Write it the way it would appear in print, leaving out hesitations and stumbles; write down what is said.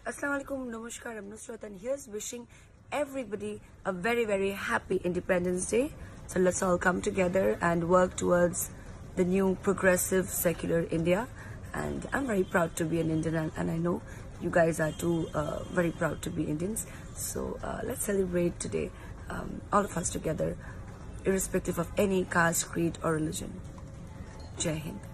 Assalamualaikum, Namaskar, I'm Nusrat, and here's wishing everybody a very happy Independence Day. So let's all come together and work towards the new progressive secular India. And I'm very proud to be an Indian, and I know you guys are too very proud to be Indians. So let's celebrate today, all of us together, irrespective of any caste, creed or religion. Jai Hind.